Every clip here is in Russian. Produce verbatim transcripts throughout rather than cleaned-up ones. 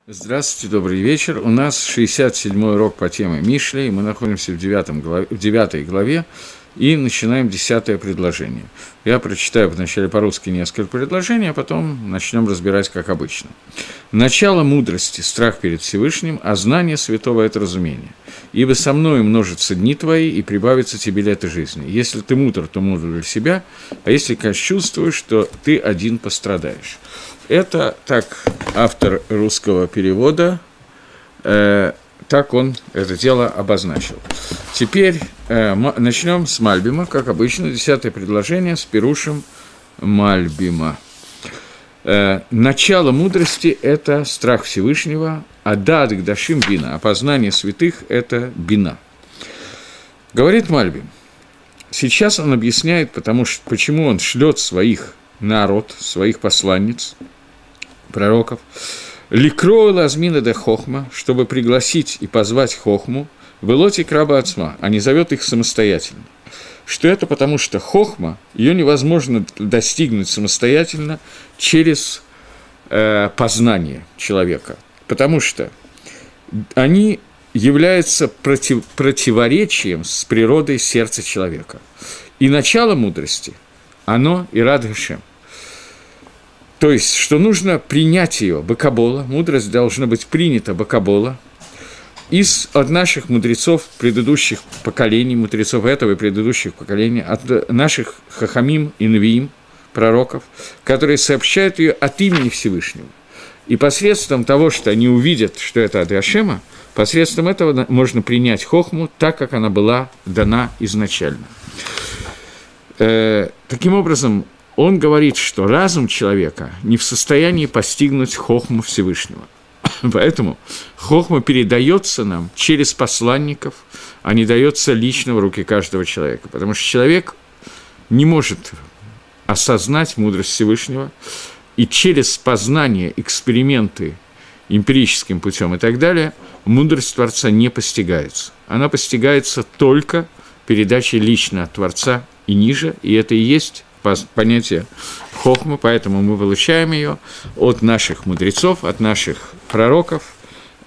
Здравствуйте, добрый вечер. У нас шестьдесят седьмой урок по теме Мишли, и мы находимся в, девятом главе, в девятой главе и начинаем десятое предложение. Я прочитаю вначале по-русски несколько предложений, а потом начнем разбирать, как обычно. Начало мудрости – страх перед Всевышним, а знание святого – это разумение. Ибо со мною множатся дни твои, и прибавится тебе лето жизни. Если ты мудр, то мудр для себя, а если, конечно, чувствуешь, то ты один пострадаешь. Это так автор русского перевода, э, так он это дело обозначил. Теперь э, начнем с Мальбима, как обычно, десятое предложение с пирушем Мальбима. Э, начало мудрости – это страх Всевышнего, а дат гдашим бина, а познание святых – это бина. Говорит Мальбим. Сейчас он объясняет, потому что, почему он шлет своих народ, своих посланниц, пророков, «Ликроу лазмина де хохма», чтобы пригласить и позвать хохму, «Велоти краба ацма», а не зовет их самостоятельно. Что это потому, что хохма, ее невозможно достигнуть самостоятельно через э, познание человека, потому что они являются против, противоречием с природой сердца человека. И начало мудрости, оно ират Гашем. То есть, что нужно принять ее, бакабола, мудрость должна быть принята бакабола, из, от наших мудрецов предыдущих поколений, мудрецов этого и предыдущих поколений, от наших хахамим и навиим, пророков, которые сообщают ее от имени Всевышнего. И посредством того, что они увидят, что это от Гашема, посредством этого можно принять хохму так, как она была дана изначально. Э, таким образом, он говорит, что разум человека не в состоянии постигнуть хохму Всевышнего. Поэтому хохма передается нам через посланников, а не дается лично в руки каждого человека. Потому что человек не может осознать мудрость Всевышнего, и через познание, эксперименты эмпирическим путем и так далее, мудрость Творца не постигается. Она постигается только передачей лично от Творца и ниже, и это и есть понятие хохмы, поэтому мы получаем ее от наших мудрецов, от наших пророков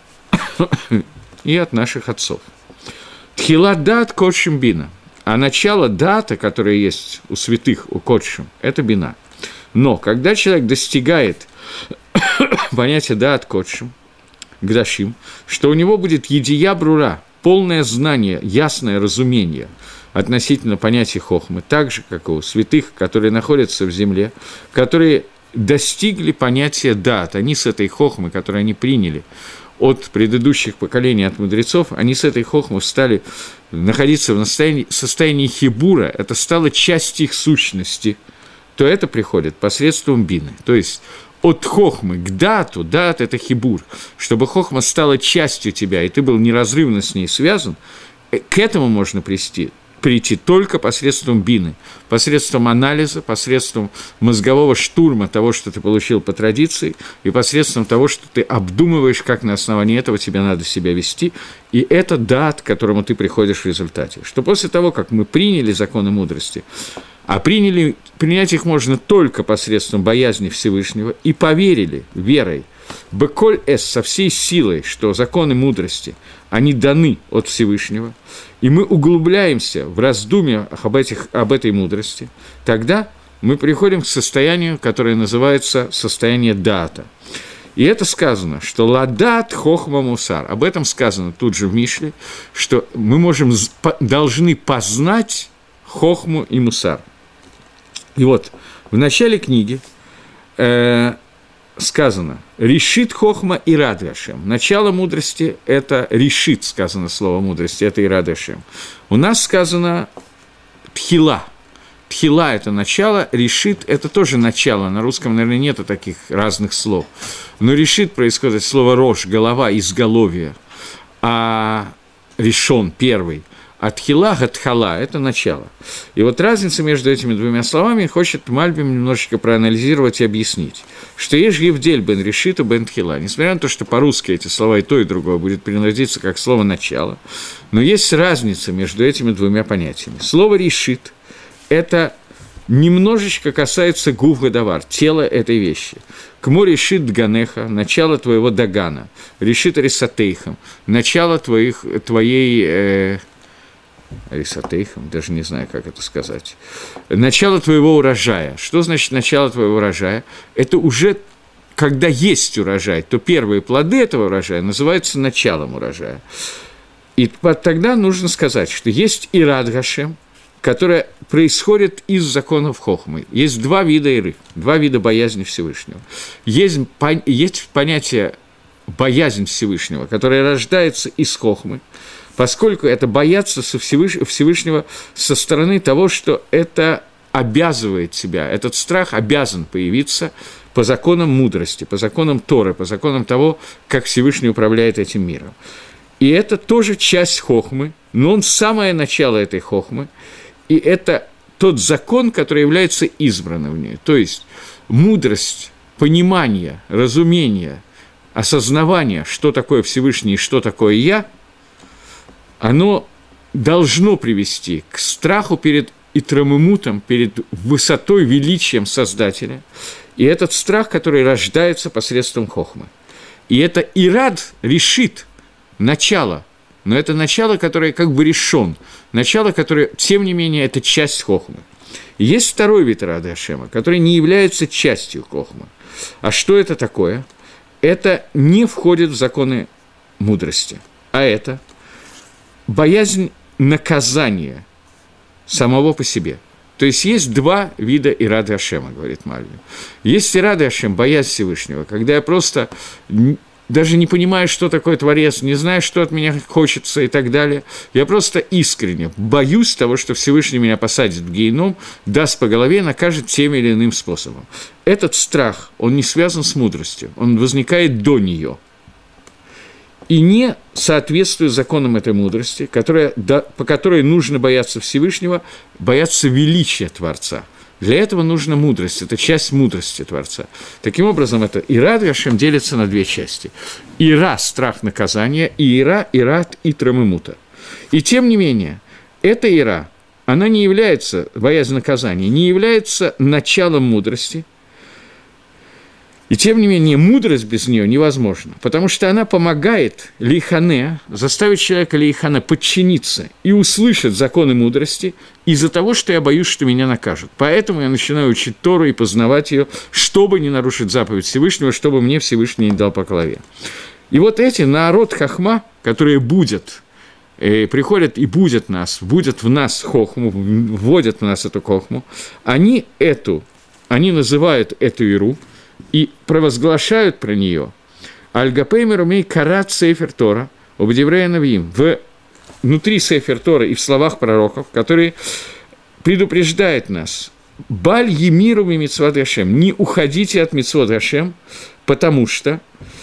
и от наших отцов. Тхила дат кодшим бина, а начало дата, которое есть у святых, у кодшим, это бина. Но когда человек достигает понятия дат кодшим, гдашим, что у него будет едия брура, полное знание, ясное разумение относительно понятия хохмы, так же, как и у святых, которые находятся в земле, которые достигли понятия дат, они с этой хохмы, которую они приняли от предыдущих поколений, от мудрецов, они с этой хохмой стали находиться в состоянии, состоянии хибура, это стало частью их сущности, то это приходит посредством бины, то есть от хохмы к дату, дат – это хибур, чтобы хохма стала частью тебя, и ты был неразрывно с ней связан, к этому можно прийти, прийти только посредством бины, посредством анализа, посредством мозгового штурма того, что ты получил по традиции, и посредством того, что ты обдумываешь, как на основании этого тебе надо себя вести, и это дат, к которому ты приходишь в результате. Что после того, как мы приняли законы мудрости, а приняли, принять их можно только посредством боязни Всевышнего, и поверили верой, беколь эс, со всей силой, что законы мудрости, они даны от Всевышнего, и мы углубляемся в раздумья об, этих, об этой мудрости, тогда мы приходим к состоянию, которое называется состояние дата. И это сказано, что ладат хохма мусар. Об этом сказано тут же в Мишле, что мы можем, должны познать хохму и мусар. И вот в начале книги э, сказано «решит хохма и рад Гашем». Начало мудрости – это «решит», сказано слово мудрости, это и рад Гашем. У нас сказано «тхила». Тхила – это начало, «решит» – это тоже начало. На русском, наверное, нету таких разных слов. Но «решит» происходит от слова «рош», голова, изголовье, а «решон» – первый. А тхила, гатхала – это начало. И вот разница между этими двумя словами хочет Мальбим немножечко проанализировать и объяснить, что есть гевдель бен решита бен тхила. Несмотря на то, что по-русски эти слова и то, и другое будет переводиться как слово «начало», но есть разница между этими двумя понятиями. Слово «решит» – это немножечко касается гуф гадавар, тела этой вещи. Кмо решит дганеха, начало твоего дагана, решит рисатейхам, начало твоих, твоей... Э, рисатейхам, даже не знаю, как это сказать. Начало твоего урожая. Что значит начало твоего урожая? Это уже, когда есть урожай, то первые плоды этого урожая называются началом урожая. И тогда нужно сказать, что есть ират Гашем, которая происходит из законов Хохмы. Есть два вида иры, два вида боязни Всевышнего. Есть, есть понятие боязнь Всевышнего, которая рождается из Хохмы, поскольку это бояться Всевышнего со стороны того, что это обязывает себя, этот страх обязан появиться по законам мудрости, по законам Торы, по законам того, как Всевышний управляет этим миром. И это тоже часть Хохмы, но он самое начало этой Хохмы, и это тот закон, который является избранным в ней. То есть мудрость, понимание, разумение, осознавание, что такое Всевышний и что такое «я», оно должно привести к страху перед Итрамымутом, перед высотой, величием Создателя. И этот страх, который рождается посредством Хохмы. И это ирад решит начало, но это начало, которое как бы решен, начало, которое, тем не менее, это часть Хохмы. Есть второй вид ирады Ашема, который не является частью Хохмы. А что это такое? Это не входит в законы мудрости, а это боязнь наказания самого по себе. То есть есть два вида ирады Ашема, говорит Мальбим. Есть ирада Ашем, боязнь Всевышнего, когда я просто даже не понимаю, что такое Творец, не знаю, что от меня хочется и так далее. Я просто искренне боюсь того, что Всевышний меня посадит в геном, даст по голове и накажет тем или иным способом. Этот страх, он не связан с мудростью, он возникает до нее. И не соответствует законам этой мудрости, которая, да, по которой нужно бояться Всевышнего, бояться величия Творца. Для этого нужна мудрость, это часть мудрости Творца. Таким образом, это ират Гашем делится на две части. Ира – страх наказания, и ира – ират и трамымута. И тем не менее, эта ира, она не является, боязнь наказания, не является началом мудрости. И тем не менее, мудрость без нее невозможна, потому что она помогает лейхане, заставить человека лейхане подчиниться и услышать законы мудрости из-за того, что я боюсь, что меня накажут. Поэтому я начинаю учить Тору и познавать ее, чтобы не нарушить заповедь Всевышнего, чтобы мне Всевышний не дал по голове. И вот эти народ хахма, которые будут, э, приходят и будут нас, будут в нас хохму, вводят в нас эту хохму, они эту, они называют эту иру, и провозглашают про нее «Аль-Гапеймер умей карат Сейфер Тора, обдеврея навиим» внутри Сейфер Тора и в словах пророков, которые предупреждают нас «Баль емиру ми мицвот Гашем» не уходите от мицвот Гашем, потому что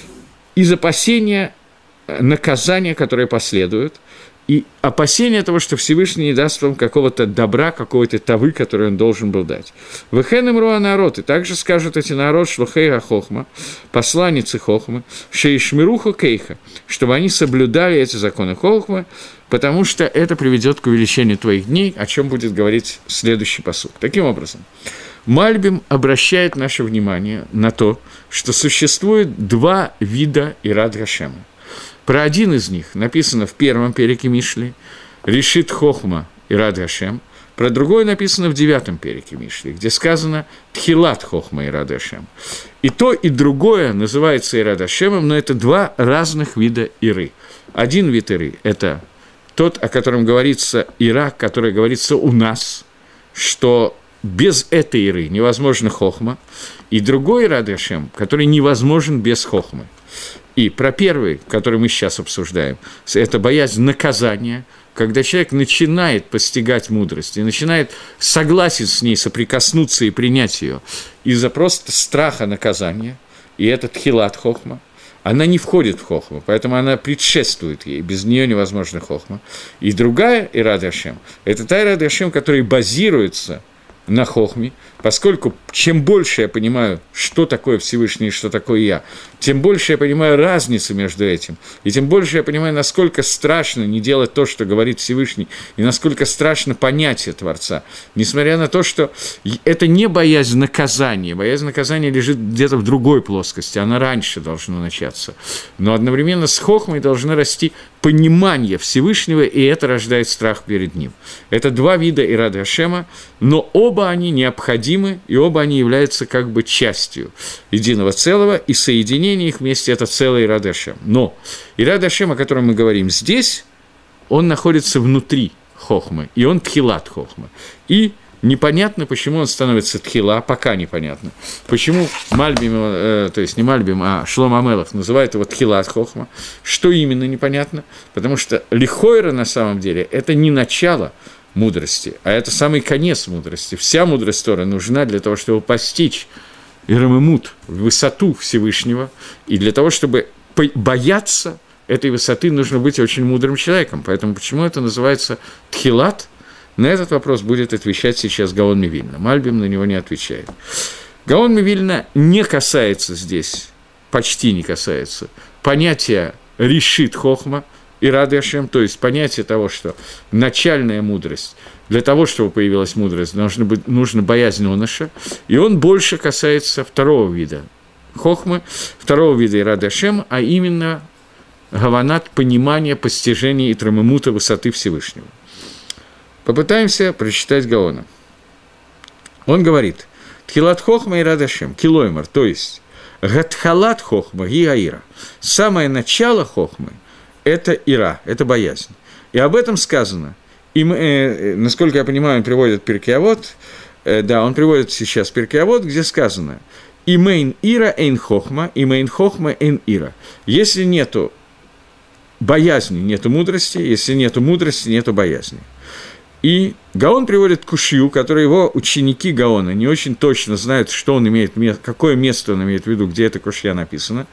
из опасения наказания, которое последует, и опасение того, что Всевышний не даст вам какого-то добра, какой-то тавы, который он должен был дать. «Вэхэн имруа народ», и также скажут эти народ, шлухейха хохма, посланницы хохмы, шеишмируху кейха, чтобы они соблюдали эти законы хохмы, потому что это приведет к увеличению твоих дней, о чем будет говорить следующий пасук. Таким образом, Мальбим обращает наше внимание на то, что существует два вида ират Гашема. Про один из них написано в первом переке Мишли «Решит хохма ират Гашем», про другой написано в девятом переке Мишли, где сказано «Тхилат хохма ират Гашем». И то, и другое называется ират Гашемом, но это два разных вида иры. Один вид иры – это тот, о котором говорится ира, который говорится у нас, что без этой иры невозможно хохма, и другой ират Гашем, который невозможен без хохмы. И про первый, который мы сейчас обсуждаем, это боязнь наказания, когда человек начинает постигать мудрость и начинает согласен с ней соприкоснуться и принять ее из-за просто страха наказания, и это тхилат хохма, она не входит в хохму, поэтому она предшествует ей, без нее невозможно хохма. И другая ират Гашем, это та ират Гашем, которая базируется на хохме, поскольку чем больше я понимаю, что такое Всевышний и что такое я, тем больше я понимаю разницу между этим, и тем больше я понимаю, насколько страшно не делать то, что говорит Всевышний, и насколько страшно понятие Творца, несмотря на то, что это не боязнь наказания, боязнь наказания лежит где-то в другой плоскости, она раньше должна начаться, но одновременно с хохмой должно расти понимание Всевышнего, и это рождает страх перед Ним. Это два вида ират Ашема, но оба они необходимы, и оба они являются как бы частью единого целого, и соединение их вместе – это целый ират Ашем. Но ират Ашем, о котором мы говорим здесь, он находится внутри хохмы, и он тхилат хохмы. И непонятно, почему он становится тхила, пока непонятно. Почему Мальбим, э, то есть не Мальбим, а Шломо Амелех называет его тхилат хохма. Что именно непонятно? Потому что лихойра на самом деле это не начало мудрости, а это самый конец мудрости. Вся мудрость Торы нужна для того, чтобы постичь ирамемут, высоту Всевышнего, и для того, чтобы бояться этой высоты, нужно быть очень мудрым человеком. Поэтому почему это называется тхилат? На этот вопрос будет отвечать сейчас Гаон Мивильна. Мальбим на него не отвечает. Гаон Мивильна не касается здесь, почти не касается, понятия решит хохма и рады Ашем, то есть понятие того, что начальная мудрость, для того, чтобы появилась мудрость, должна быть, нужна боязнь оныша, и он больше касается второго вида хохмы, второго вида ирады Ашем, а именно гаванат, понимания, постижения и трамемута высоты Всевышнего. Попытаемся прочитать Гаона. Он говорит, «Тхилат хохма ират Ашем, килоймар», то есть «Гатхалат хохма ги аира». Самое начало хохмы – это ира, это боязнь. И об этом сказано. И мы, э, насколько я понимаю, он приводит Пиркей Авот, э, да, он приводит сейчас Пиркей Авот, где сказано «Имейн ира эйн хохма, имейн хохма эйн ира». Если нету боязни, нету мудрости, если нету мудрости, нету боязни. И Гаон приводит кушью, который его ученики Гаона не очень точно знают, что он имеет, какое место он имеет в виду, где эта кушья написана.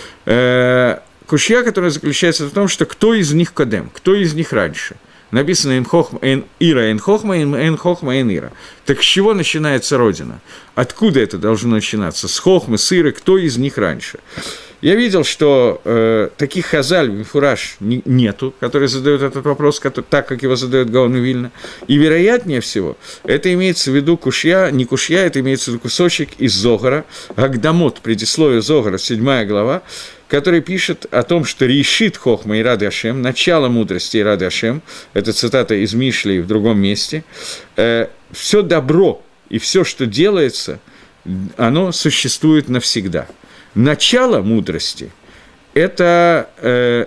Кушья, которая заключается в том, что кто из них кадем, кто из них раньше. Написано «Эн хохма, эн ира, эн хохма, эн хохма, эн ира». Так с чего начинается Родина? Откуда это должно начинаться? С хохмы, с иры, кто из них раньше? Я видел, что э, таких хазаль, мифураж не, нету, которые задают этот вопрос, который, так, как его задает Гаон Мивильна. И вероятнее всего, это имеется в виду кушья, не кушья, это имеется в виду кусочек из Зогара, Агдамот, предисловие Зогара, седьмая глава, который пишет о том, что решит хохма и рады Ашем, начало мудрости и рады Ашем, это цитата из Мишли в другом месте, э, все добро и все, что делается, оно существует навсегда. Начало мудрости – это, э,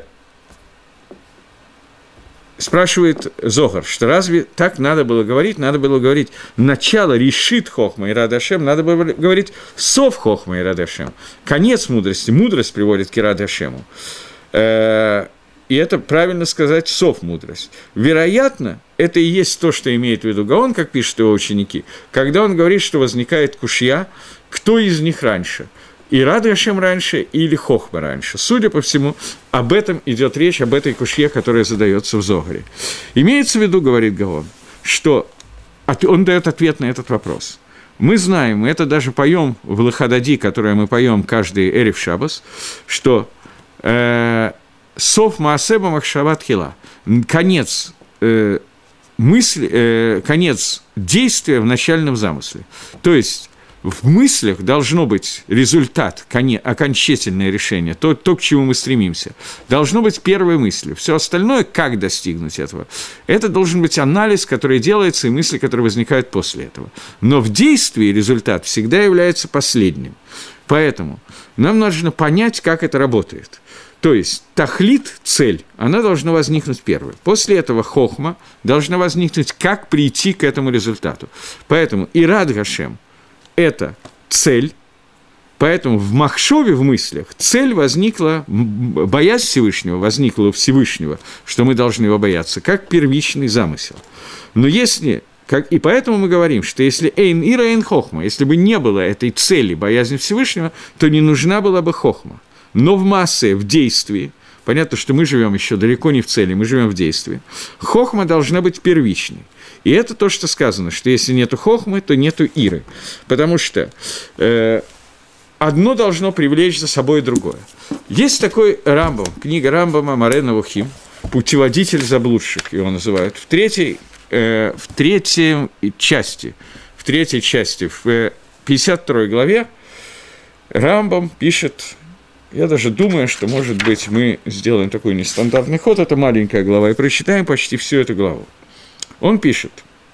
спрашивает Зогар, что разве так надо было говорить? Надо было говорить начало решит хохма и рады Ашем, надо было говорить сов хохма и рады Ашем. Конец мудрости, мудрость приводит к рады Ашему. Э, и это правильно сказать сов мудрость. Вероятно, это и есть то, что имеет в виду Гаон, как пишут его ученики, когда он говорит, что возникает кушья, кто из них раньше – и рады Ашем раньше, или хохма раньше. Судя по всему, об этом идет речь, об этой кушье, которая задается в Зогаре. Имеется в виду, говорит Гаон, что он дает ответ на этот вопрос. Мы знаем, мы это даже поем в Лахадади, которое мы поем каждый Эрев Шаббас, что э, «Сов Маасеба Махшават Хила», конец э, мысли, э, конец действия в начальном замысле. То есть в мыслях должно быть результат, окончательное решение, то, то, к чему мы стремимся. Должно быть первой мыслью. Все остальное, как достигнуть этого, это должен быть анализ, который делается, и мысли, которые возникают после этого. Но в действии результат всегда является последним. Поэтому нам нужно понять, как это работает. То есть тахлит, цель, она должна возникнуть первой. После этого хохма должна возникнуть, как прийти к этому результату. Поэтому ират Гашем – это цель, поэтому в махшове, в мыслях, цель возникла, боязнь Всевышнего возникла у Всевышнего, что мы должны его бояться, как первичный замысел. Но если, как, и поэтому мы говорим, что если эйн ира эйн хохма, если бы не было этой цели боязни Всевышнего, то не нужна была бы хохма. Но в массе, в действии, Понятно, что мы живем еще далеко не в цели, мы живем в действии. Хохма должна быть первичной. И это то, что сказано, что если нету хохмы, то нету иры. Потому что э, одно должно привлечь за собой другое. Есть такой Рамбам, книга Рамбама Море Навухим, «Путеводитель заблудших», его называют, в третьей, э, в третьей части, в третьей части, в пятьдесят второй главе Рамбам пишет, я даже думаю, что, может быть, мы сделаем такой нестандартный ход, это маленькая глава, и прочитаем почти всю эту главу. Он пишет,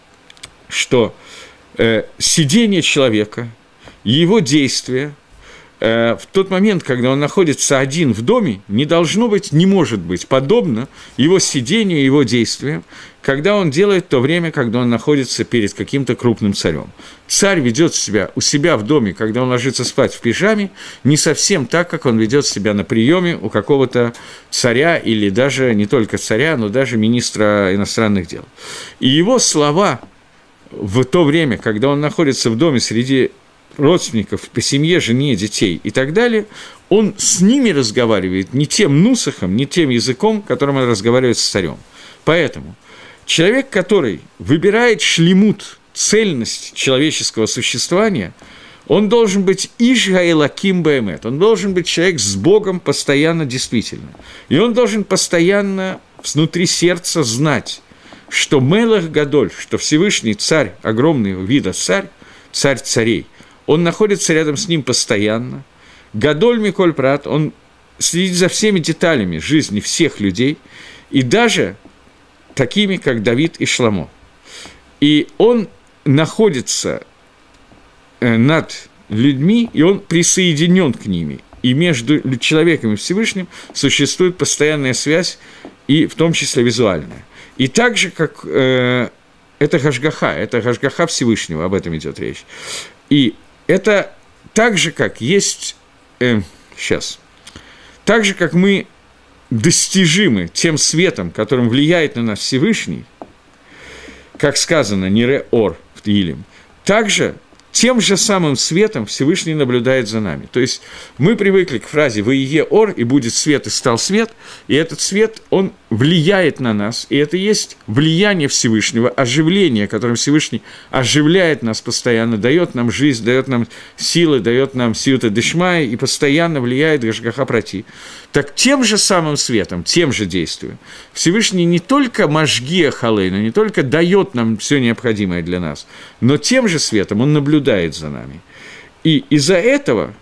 что э, сидение человека, его действия, э, в тот момент, когда он находится один в доме, не должно быть, не может быть подобно его сидению, его действиям, когда он делает то время, когда он находится перед каким-то крупным царем. Царь ведет себя у себя в доме, когда он ложится спать в пижаме, не совсем так, как он ведет себя на приеме у какого-то царя или даже не только царя, но даже министра иностранных дел. И его слова в то время, когда он находится в доме среди родственников, по семье, жене, детей и так далее, он с ними разговаривает не тем нусахом, не тем языком, которым он разговаривает с царем. Поэтому человек, который выбирает шлемут, цельность человеческого существования, он должен быть Ишга Элоким Баэмет, он должен быть человек с Богом постоянно действительно. И он должен постоянно внутри сердца знать, что Мелах Гадоль, что Всевышний царь, огромного вида царь, царь царей, он находится рядом с ним постоянно. Гадоль Миколь Прат, он следит за всеми деталями жизни всех людей, и даже такими, как Давид и Шламо. И он находится над людьми, и он присоединен к ними. И между человеком и Всевышним существует постоянная связь, и в том числе визуальная. И так же, как э, это Гашгаха, это Гашгаха Всевышнего, об этом идет речь. И это так же, как есть... Э, сейчас. Так же, как мы достижимы тем светом, которым влияет на нас Всевышний, как сказано, «Нире ор» в Тиилим, также тем же самым светом Всевышний наблюдает за нами. То есть мы привыкли к фразе «Ваие ор» и «будет свет» и «стал свет», и этот свет, он влияет на нас, и это есть влияние Всевышнего, оживление, которым Всевышний оживляет нас постоянно, дает нам жизнь, дает нам силы, дает нам сиюта дешмая и постоянно влияет Гашгаха Прати. Так тем же самым светом, тем же действием Всевышний не только Машгия Халейна, не только дает нам все необходимое для нас, но тем же светом он наблюдает за нами. И из-за этого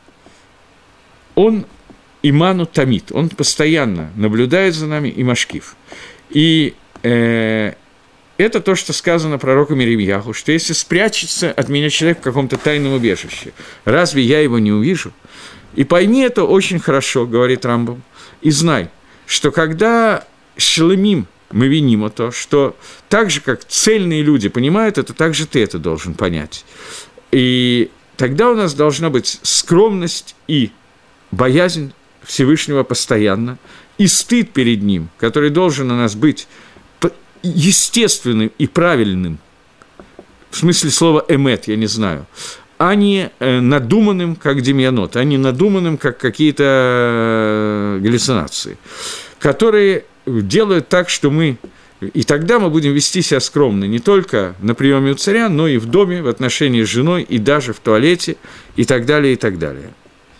он иману тамид, он постоянно наблюдает за нами и машкив. И э, это то, что сказано пророку Иеремьяху, что если спрячется от меня человек в каком-то тайном убежище, разве я его не увижу? И пойми это очень хорошо, говорит Рамбам, и знай, что когда шелемим мы виним это, что так же, как цельные люди понимают это, так же ты это должен понять. И тогда у нас должна быть скромность и боязнь Всевышнего постоянно, и стыд перед Ним, который должен у нас быть естественным и правильным, в смысле слова «эмет», я не знаю, а не надуманным, как демьянот, а не надуманным, как какие-то галлюцинации, которые делают так, что мы... И тогда мы будем вести себя скромно не только на приеме у царя, но и в доме, в отношении с женой, и даже в туалете, и так далее, и так далее.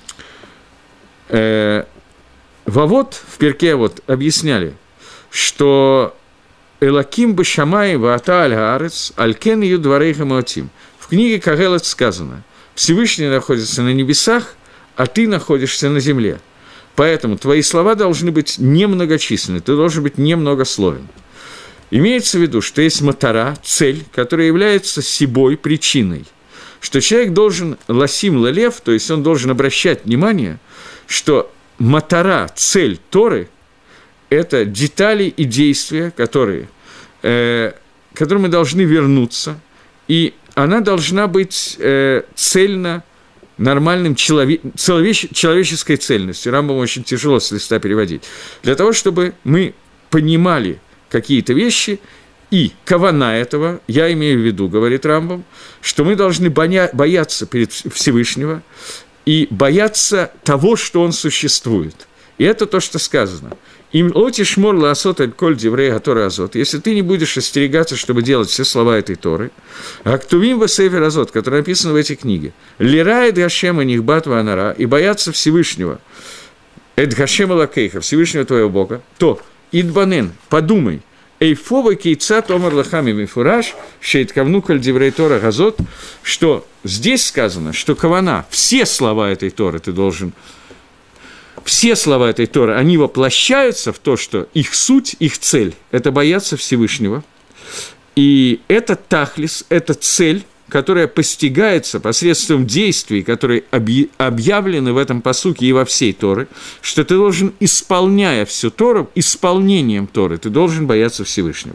Э, Вавот в Перке вот объясняли, что «Элаким башамай ваата аль-аарец, алькен ию дварейха маотим». В книге Кагелет сказано: «Всевышний находится на небесах, а ты находишься на земле. Поэтому твои слова должны быть немногочисленны, ты должен быть немногословен». Имеется в виду, что есть матара, цель, которая является сибой, причиной, что человек должен ласим лалев, то есть он должен обращать внимание, что матара, цель Торы – это детали и действия, которые, э, к которым мы должны вернуться, и она должна быть э, цельно, нормальным челове- человеч- человеческой цельностью. Рамбам очень тяжело с листа переводить. Для того, чтобы мы понимали какие-то вещи, и кавана этого, я имею в виду, говорит Рамбам, что мы должны боя- бояться перед Всевышнего и бояться того, что он существует. И это то, что сказано. «Им лотиш мор лаасот аль коль диврей гатора азот». Если ты не будешь остерегаться, чтобы делать все слова этой Торы, «Актувим васейфер азот», который написан в этой книге, «Лирает гашема нихбат ванара», и бояться Всевышнего, «Эд гашема лакейха», Всевышнего твоего Бога, то «Идбанен», подумай, «Эйфова кейца томар лахами мифураж», «Шейткавну коль диврей Тора газот», что здесь сказано, что кавана, все слова этой Торы ты должен... Все слова этой Торы, они воплощаются в то, что их суть, их цель – это бояться Всевышнего. И это тахлис, это цель, которая постигается посредством действий, которые объявлены в этом пасуке и во всей Торе, что ты должен, исполняя всю Тору, исполнением Торы, ты должен бояться Всевышнего.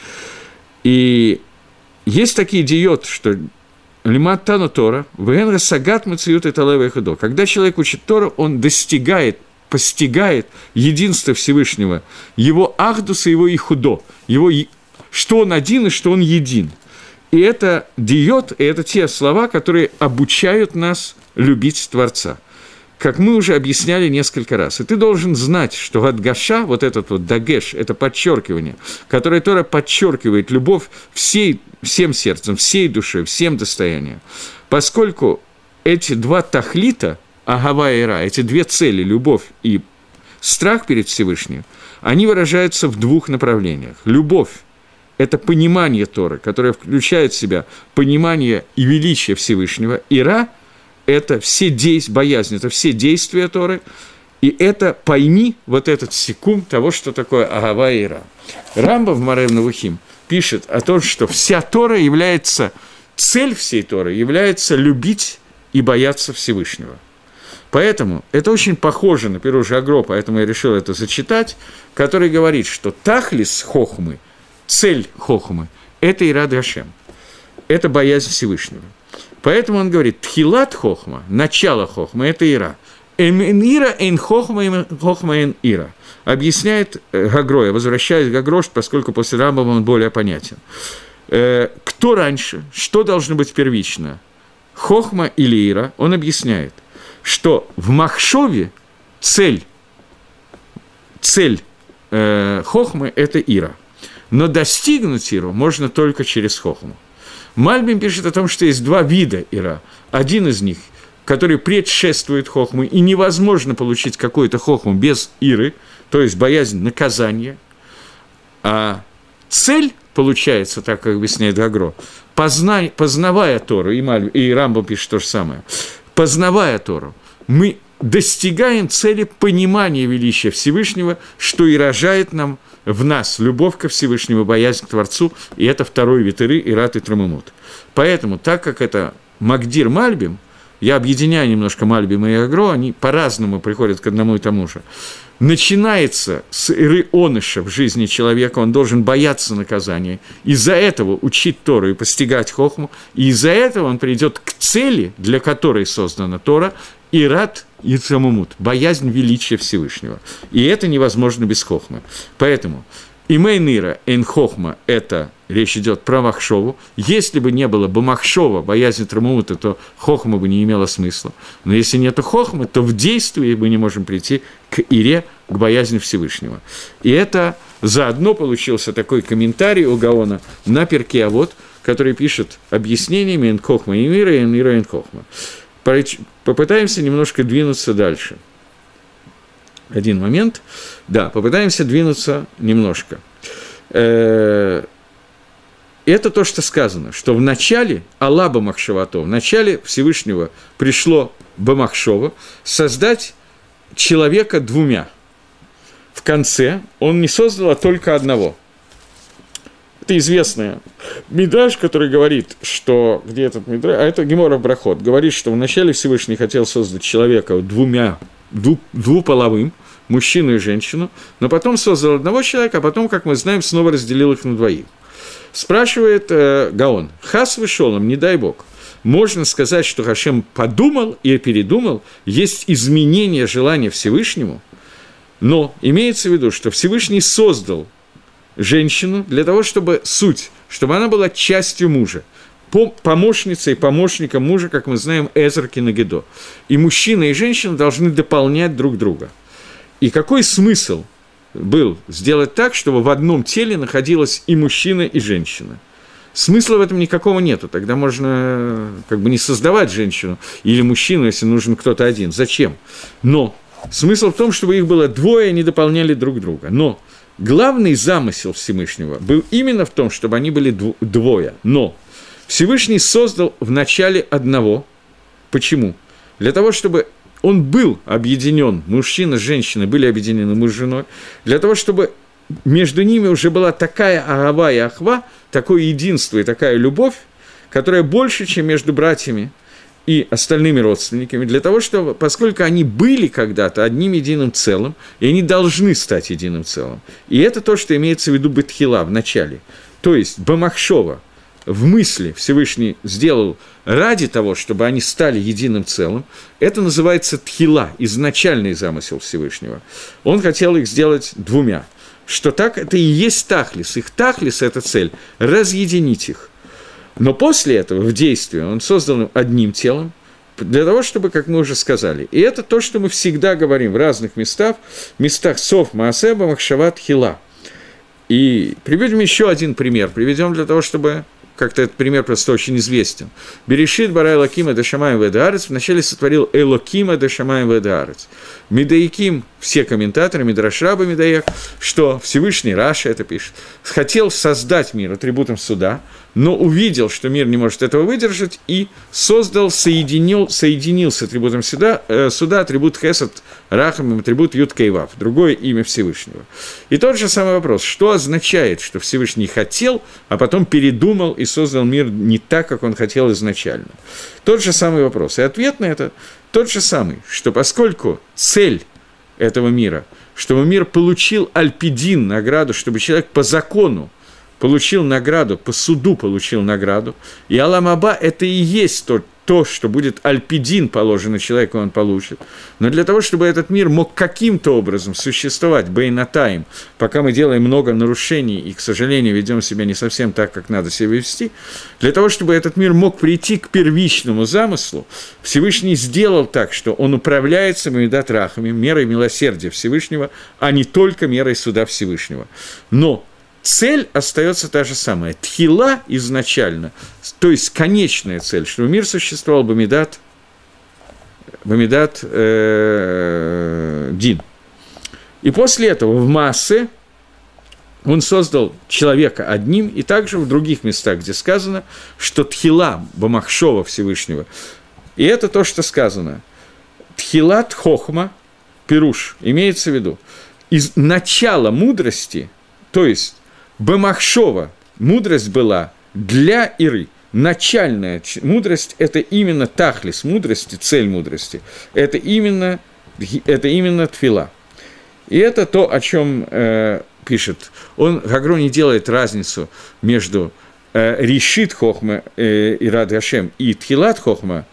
И есть такие диоты, что... Лимат тану Тора, венра сагат мациют это левое худо. Когда человек учит Тору, он достигает, постигает единство Всевышнего, его ахдус и его ихудо, его, что он один и что он един. И это диот, и это те слова, которые обучают нас любить Творца. Как мы уже объясняли несколько раз. И ты должен знать, что гадгаша, вот этот вот дагеш, это подчеркивание, которое Тора подчеркивает любовь всей, всем сердцем, всей душой, всем достоянием. Поскольку эти два тахлита, агава и ира, эти две цели, любовь и страх перед Всевышним, они выражаются в двух направлениях. Любовь – это понимание Торы, которое включает в себя понимание и величие Всевышнего. Ира – это все действия, боязнь, это все действия Торы, и это, пойми, вот этот секунд того, что такое агава и ира. Рамбам в Морeh Невухим пишет о том, что вся Тора является, цель всей Торы является любить и бояться Всевышнего. Поэтому это очень похоже на Пируш Агро, поэтому я решил это зачитать, который говорит, что тахлис хохмы, цель хохмы – это ират Гашем, это боязнь Всевышнего. Поэтому он говорит, тхилат хохма, начало хохма, это ира. Эм ира эйн хохма, эйн хохма эйн ира. Объясняет Гагро, я возвращаюсь к Гагро, поскольку после Рамбама он более понятен. Э, кто раньше, что должно быть первично, хохма или ира? Он объясняет, что в махшове цель, цель э, хохмы – это ира. Но достигнуть иру можно только через хохму. Мальбим пишет о том, что есть два вида ира. Один из них, который предшествует хохму, и невозможно получить какую-то хохму без иры, то есть боязнь наказания. А цель, получается, так как объясняет Гагро, позна... познавая Тору, и, Маль... и Рамбам пишет то же самое, познавая Тору, мы достигаем цели понимания величия Всевышнего, что и рожает нам в нас любовь ко Всевышнему, боязнь к Творцу, и это второй вид иры, ират и трамамут. Поэтому, так как это Магдир Мальбим, я объединяю немножко Мальбима и Агро, они по-разному приходят к одному и тому же. Начинается с иры оныша в жизни человека, он должен бояться наказания, из-за этого учить Тору и постигать хохму, и из-за этого он придет к цели, для которой создана Тора, ират и трамамут, боязнь величия Всевышнего. И это невозможно без хохмы. Поэтому имейн ира эйн хохма – это речь идет про махшову. Если бы не было бы махшова, боязнь трамамута, то хохма бы не имела смысла. Но если нет хохмы, то в действии мы не можем прийти к ире, к боязни Всевышнего. И это заодно получился такой комментарий у Гаона на Перкей Авот, который пишет объяснениями эйн хохма и ира, эйн ира эйн хохма. Попытаемся немножко двинуться дальше. Один момент. Да, попытаемся двинуться немножко. Это то, что сказано, что в начале Алла Бамахшавато, в начале Всевышнего пришло Бамахшова создать человека двумя. В конце он не создал, а только одного. Это известный мидраш, который говорит, что... Где этот мидраш? А это Гемора Брахот. Говорит, что вначале Всевышний хотел создать человека двумя, дву, двуполовым, мужчину и женщину, но потом создал одного человека, а потом, как мы знаем, снова разделил их на двоих. Спрашивает э, Гаон, хас вышелом, не дай бог, можно сказать, что Хашем подумал и передумал, есть изменение желания Всевышнему, но имеется в виду, что Всевышний создал женщину для того, чтобы суть, чтобы она была частью мужа, помощницей и помощником мужа, как мы знаем, Эзер Кенегедо. И мужчина и женщина должны дополнять друг друга. И какой смысл был сделать так, чтобы в одном теле находилось и мужчина, и женщина? Смысла в этом никакого нету. Тогда можно как бы не создавать женщину или мужчину, если нужен кто-то один. Зачем? Но смысл в том, чтобы их было двое, они дополняли друг друга. Но главный замысел Всевышнего был именно в том, чтобы они были двое. Но Всевышний создал в начале одного. Почему? Для того, чтобы он был объединен, мужчина с женщиной были объединены муж с женой, для того, чтобы между ними уже была такая агава и ахва, такое единство и такая любовь, которая больше, чем между братьями и остальными родственниками, для того, чтобы, поскольку они были когда-то одним единым целым, и они должны стать единым целым. И это то, что имеется в виду бетхила в начале. То есть бамахшова, в мысли Всевышний сделал ради того, чтобы они стали единым целым. Это называется тхила, изначальный замысел Всевышнего. Он хотел их сделать двумя. Что так, это и есть тахлис. Их тахлис – это цель – разъединить их. Но после этого, в действии, он создал одним телом, для того, чтобы, как мы уже сказали, и это то, что мы всегда говорим в разных местах, местах сов, маасеба, махшава, тхила. И приведем еще один пример, приведем для того, чтобы… Как-то этот пример просто очень известен. Берешит бара Элокима де Шамаем ведарец, вначале сотворил Элокима де Шамаем ведарец. Медаиким, все комментаторы, Мидраш Раба Медаек, что Всевышний, Раша это пишет, хотел создать мир атрибутом суда, но увидел, что мир не может этого выдержать, и создал, соединил, соединил с атрибутом суда, э, суда атрибут Хесед, Рахамим, атрибут Юд Кейвав, другое имя Всевышнего. И тот же самый вопрос, что означает, что Всевышний хотел, а потом передумал и создал мир не так, как он хотел изначально. Тот же самый вопрос. И ответ на это тот же самый, что поскольку цель этого мира, чтобы мир получил альпидин, награду, чтобы человек по закону получил награду, по суду получил награду, и Алам Аба – это и есть то, то, что будет альпидин положено человеку, он получит. Но для того, чтобы этот мир мог каким-то образом существовать, бейнатаим, пока мы делаем много нарушений и, к сожалению, ведем себя не совсем так, как надо себя вести, для того, чтобы этот мир мог прийти к первичному замыслу, Всевышний сделал так, что он управляется мемидат рахами, мерой милосердия Всевышнего, а не только мерой суда Всевышнего. Но цель остается та же самая. Тхила изначально, то есть конечная цель, чтобы мир существовал бамидат, бамидат э, дин. И после этого в Маасе он создал человека одним, и также в других местах, где сказано, что тхила бамахшова Всевышнего. И это то, что сказано. Тхилат хохма, пируш, имеется в виду, из начала мудрости, то есть бамахшова, мудрость была для Иры. Начальная мудрость – это именно тахлис мудрости, цель мудрости. Это именно, это именно тфила. И это то, о чем э, пишет. Он, Гагро, не делает разницу между э, решит хохма э, и рад Гашем и тхилат хохма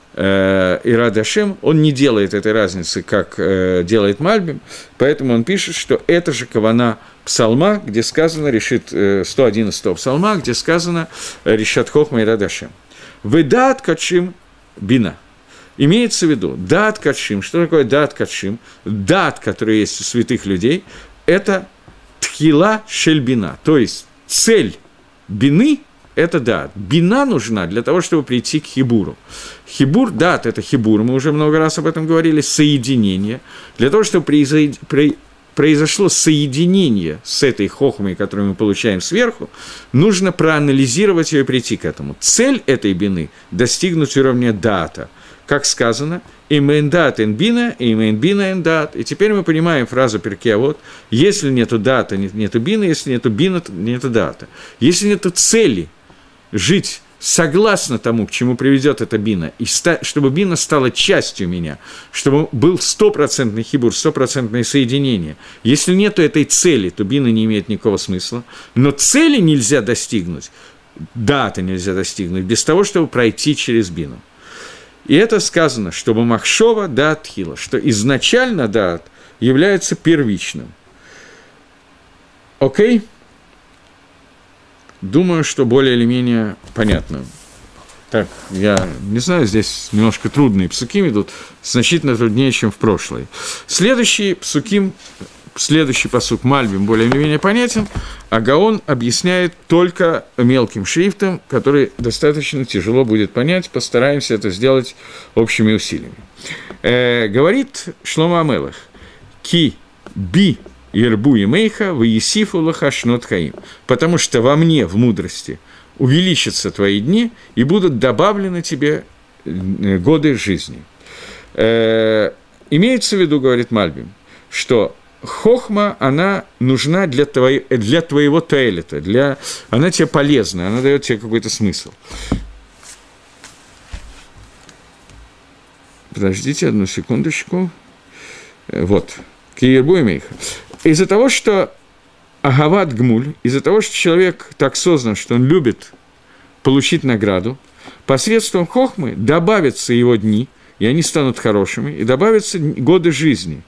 э, и рад Гашем. Он не делает этой разницы, как э, делает Мальбим, поэтому он пишет, что это же кавана псалма, где сказано, решит сто одиннадцатого псалма, где сказано решат хохма и рад Гашем. Ведат качим бина. Имеется в виду дат качим. Что такое дат качим? Дат, который есть у святых людей, это тхила шельбина, то есть цель бины – это дат. Бина нужна для того, чтобы прийти к хибуру. Хибур, дат – это хибур, мы уже много раз об этом говорили, соединение. Для того, чтобы произойти, произошло соединение с этой хохмой, которую мы получаем сверху, нужно проанализировать ее и прийти к этому. Цель этой бины – достигнуть уровня дата. Как сказано, «Имэн дат эн бина, имэн бина эн дат». И теперь мы понимаем фразу Перкея вот: если нету дата, нету бина, если нету бина, нету дата. Если нету цели жить согласно тому, к чему приведет эта бина, и ста- чтобы бина стала частью меня, чтобы был стопроцентный хибур, стопроцентное соединение. Если нету этой цели, то бина не имеет никакого смысла. Но цели нельзя достигнуть, дата нельзя достигнуть, без того, чтобы пройти через бину. И это сказано, чтобы махшова дат тхила, что изначально дат является первичным. Окей? Думаю, что более или менее понятно. Так, я не знаю, здесь немножко трудные псуким идут, значительно труднее, чем в прошлой. Следующий псуким, следующий пасук Мальбим более-менее понятен, а Гаон объясняет только мелким шрифтом, который достаточно тяжело будет понять, постараемся это сделать общими усилиями. Э, говорит Шломо ха-Мелех: «Ки би ирбу емейха ваесифу лаха шнот хаим», потому что во мне, в мудрости, увеличатся твои дни и будут добавлены тебе годы жизни. Э, имеется в виду, говорит Мальбим, что хохма, она нужна для, твоей, для твоего таэлита, для, она тебе полезна, она дает тебе какой-то смысл. Подождите одну секундочку. Вот. Киербу имейха. Из-за того, что агават гмуль, из-за того, что человек так создан, что он любит получить награду, посредством хохмы добавятся его дни, и они станут хорошими, и добавятся годы жизни.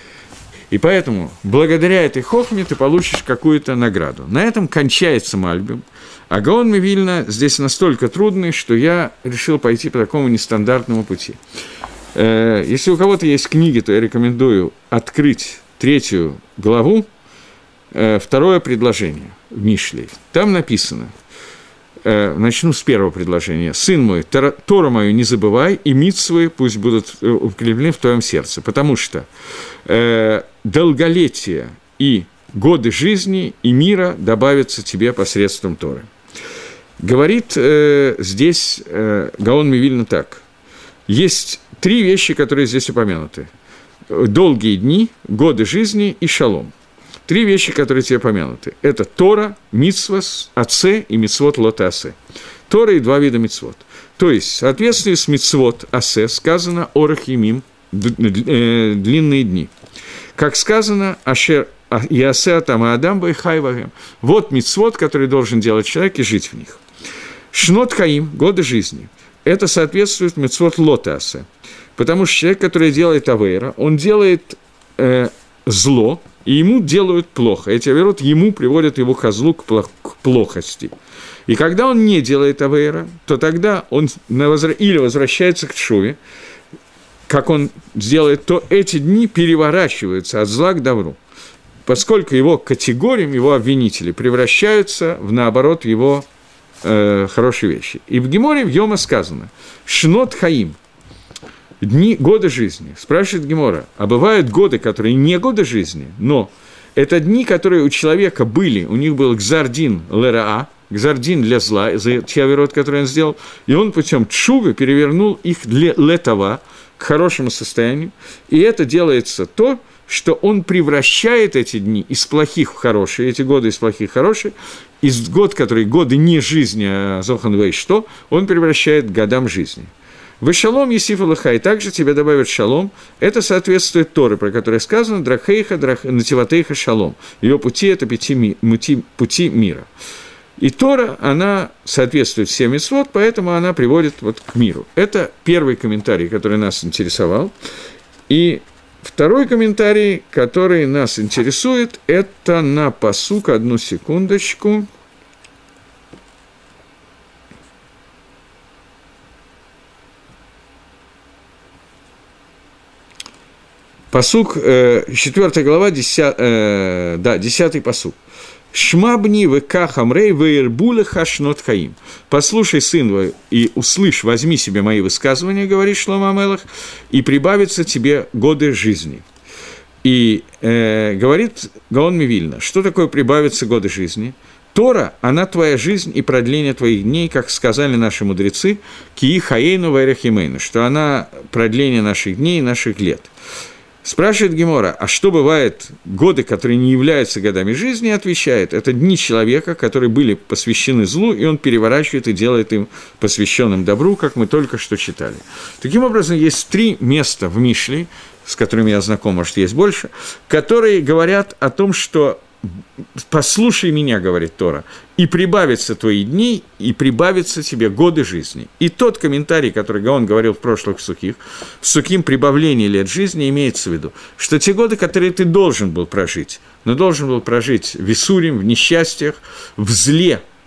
И поэтому, благодаря этой хохме, ты получишь какую-то награду. На этом кончается Мальбим. А Гаон Мивильна здесь настолько трудный, что я решил пойти по такому нестандартному пути. Если у кого-то есть книги, то я рекомендую открыть третью главу, второе предложение в Мишле. Там написано, начну с первого предложения: «Сын мой, Тору мою не забывай, и мицвы пусть будут укреплены в твоем сердце, потому что э, долголетие и годы жизни и мира добавятся тебе посредством Торы». Говорит э, здесь э, Гаон Мивильна так: есть три вещи, которые здесь упомянуты: долгие дни, годы жизни и шалом. Три вещи, которые тебе помянуты. Это Тора, мицвос, асе и мицвот лот асе. Тора и два вида мицвот. То есть, в соответствии с мицвот асе сказано орах ямим, длинные дни. Как сказано, ашер и асе атама адам байхай вагем. Вот мицвот, который должен делать человек и жить в них. Шнот хаим, годы жизни. Это соответствует мицвот лот асе. Потому что человек, который делает авейра, он делает э, зло, и ему делают плохо. Эти аверот ему приводят его козлу к плохости. И когда он не делает авейра, то тогда он или возвращается к тшуве, как он сделает, то эти дни переворачиваются от зла к добру, поскольку его категориям, его обвинители превращаются в, наоборот, его э, хорошие вещи. И в Геморе в Йома сказано «Шнот хаим», дни, годы жизни. Спрашивает Гемора, а бывают годы, которые не годы жизни, но это дни, которые у человека были, у них был гзардин лераа, гзардин для зла, за те аверот, которые он сделал, и он путем тшувы перевернул их для летова, к хорошему состоянию, и это делается то, что он превращает эти дни из плохих в хорошие, эти годы из плохих в хорошие, из год, которые годы не жизни, а зохан вей что, он превращает к годам жизни. «Вы шалом, Есиф Лахай», также тебе добавят шалом. Это соответствует Торе, про которое сказано «Драхейха, драх... нативатейха шалом». Ее пути – это пути, ми... пути мира. И Тора, она соответствует всем мицвот, поэтому она приводит вот к миру. Это первый комментарий, который нас интересовал. И второй комментарий, который нас интересует, это на пасук, одну секундочку. Пасук, четвёртая глава, десятый, э, да, десятый пасук. «Шмабни века хамрей веербуле хашнот хаим». «Послушай, сын твой, и услышь, возьми себе мои высказывания, — говорит Шломо ха-Мелех, — и прибавятся тебе годы жизни». И э, говорит Гаон Мивильна, что такое прибавятся годы жизни? Тора, она твоя жизнь и продление твоих дней, как сказали наши мудрецы, «Кии хаейну вайрахимейну», что она продление наших дней и наших лет. Спрашивает Гемора, а что бывает годы, которые не являются годами жизни? Отвечает, это дни человека, которые были посвящены злу, и он переворачивает и делает им посвященным добру, как мы только что читали. Таким образом, есть три места в Мишле, с которыми я знаком, может, есть больше, которые говорят о том, что «послушай меня, — говорит Тора, — и прибавятся твои дни, и прибавятся тебе годы жизни». И тот комментарий, который Гаон говорил в прошлых суких, в суким прибавлении лет жизни, имеется в виду, что те годы, которые ты должен был прожить, но должен был прожить в Исурим, в несчастьях, в зле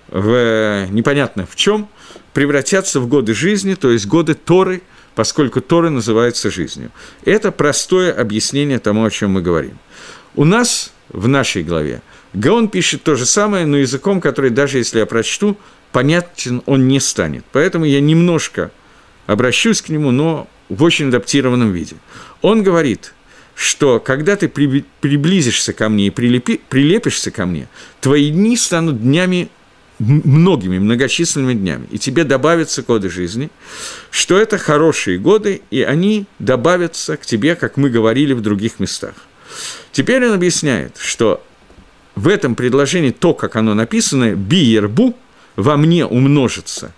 в, непонятно в чем, превратятся в годы жизни, то есть годы Торы, поскольку Тора называется жизнью. Это простое объяснение тому, о чем мы говорим. У нас в нашей главе Гаон пишет то же самое, но языком, который, даже если я прочту, понятен он не станет. Поэтому я немножко обращусь к нему, но в очень адаптированном виде. Он говорит, что когда ты приблизишься ко мне и прилепи, прилепишься ко мне, твои дни станут днями, многими, многочисленными днями, и тебе добавятся годы жизни, что это хорошие годы, и они добавятся к тебе, как мы говорили в других местах. Теперь он объясняет, что в этом предложении то, как оно написано, «би-ербу» во мне умножится.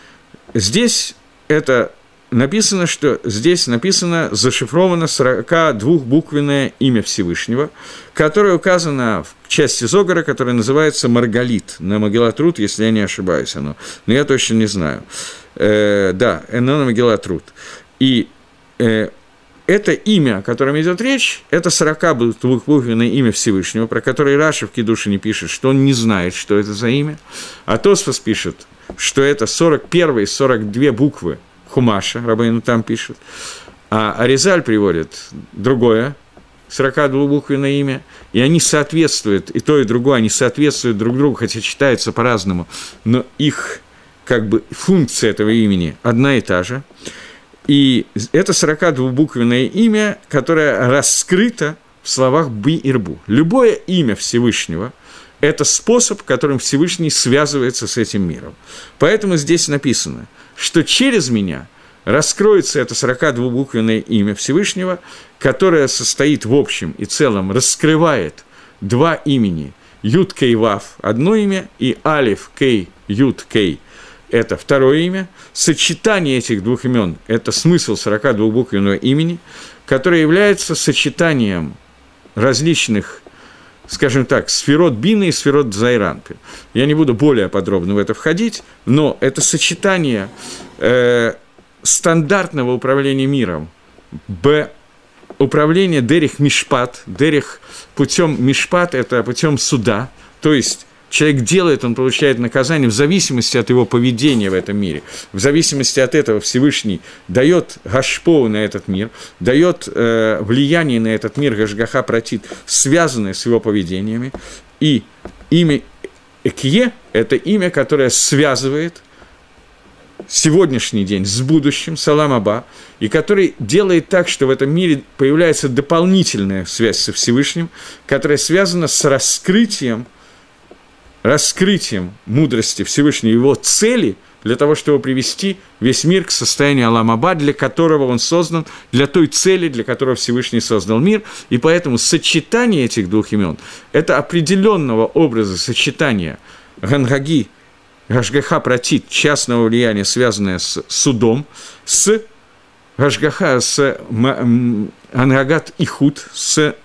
Здесь это написано, что здесь написано, зашифровано сорокадвухбуквенное имя Всевышнего, которое указано в части Зогара, которая называется Маргалит, на Могилат Рут, если я не ошибаюсь оно, но я точно не знаю. Э, да, оно на Могилат Рут. И э, это имя, о котором идет речь, это сорокадвухбуквенное имя Всевышнего, про которое Раши в Кидуше не пишет, что он не знает, что это за имя, а Тосфос пишет, что это сорок первые сорок две буквы Хумаша, Рабейну там пишет, а Аризаль приводит другое, сорокадвухбуквенное имя, и они соответствуют, и то, и другое, они соответствуют друг другу, хотя читаются по-разному, но их, как бы, функция этого имени одна и та же. И это сорокадвухбуквенное имя, которое раскрыто в словах «би-ирбу». Любое имя Всевышнего – это способ, которым Всевышний связывается с этим миром. Поэтому здесь написано, что через меня раскроется это сорокадвухбуквенное имя Всевышнего, которое состоит в общем и целом, раскрывает два имени Юд Кей Вав – одно имя, и Алиф Кей Юд Кей – это второе имя. Сочетание этих двух имен – это смысл сорокадвухбуквенного имени, которое является сочетанием различных, скажем так, сферот Бины и сферот Зайранпи. Я не буду более подробно в это входить, но это сочетание э, стандартного управления миром, б, управление Дерих Мишпат, Дерих путем Мишпат – это путем суда, то есть человек делает, он получает наказание в зависимости от его поведения в этом мире. В зависимости от этого Всевышний дает гашпоу на этот мир, дает э, влияние на этот мир, гашгаха протит, связанное с его поведениями. И имя Экье – это имя, которое связывает сегодняшний день с будущим, Салам Аба, и который делает так, что в этом мире появляется дополнительная связь со Всевышним, которая связана с раскрытием раскрытием мудрости Всевышнего, его цели, для того, чтобы привести весь мир к состоянию Алам Аба, для которого он создан, для той цели, для которой Всевышний создал мир. И поэтому сочетание этих двух имен – это определенного образа сочетания Гангаги, Гашгаха Пратит, частного влияния, связанное с судом, с Гашгаха, с Ангагат Ихуд, с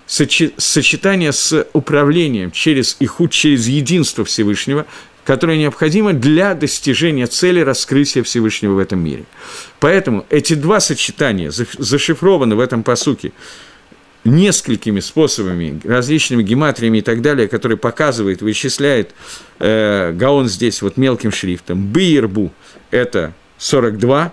сочетание с управлением через ихуд, через единство Всевышнего, которое необходимо для достижения цели раскрытия Всевышнего в этом мире. Поэтому эти два сочетания зашифрованы в этом пасуке несколькими способами, различными гематриями и так далее, которые показывает, вычисляет э, Гаон здесь вот мелким шрифтом. Би-ербу – это сорок два,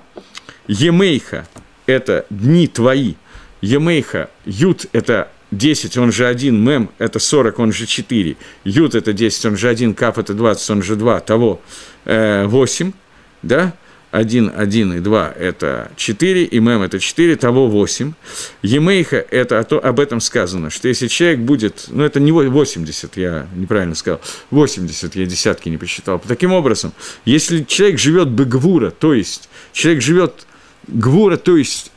Емейха – это дни твои, Емейха, Юд – это десять, он же один, Мем – это сорок, он же четыре, Юд – это десять, он же один, Каф – это двадцать, он же два, того э, восемь, да, один, один и два – это четыре, и Мем – это четыре, того восемь. Емейха – это об этом сказано, что если человек будет, ну, это не восемьдесят, я неправильно сказал, восемьдесят, я десятки не посчитал. Таким образом, если человек живет бегвура, то есть человек живет гвура, то есть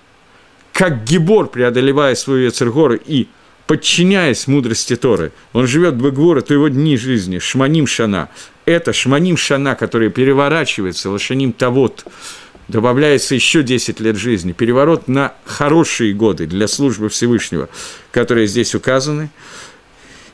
как гибор, преодолевая свою Ецер-Гору и подчиняясь мудрости Торы, он живет бегвура, то его дни жизни, шманим шана, это шманим шана, который переворачивается, лошаним тавот, добавляется еще десять лет жизни, переворот на хорошие годы для службы Всевышнего, которые здесь указаны.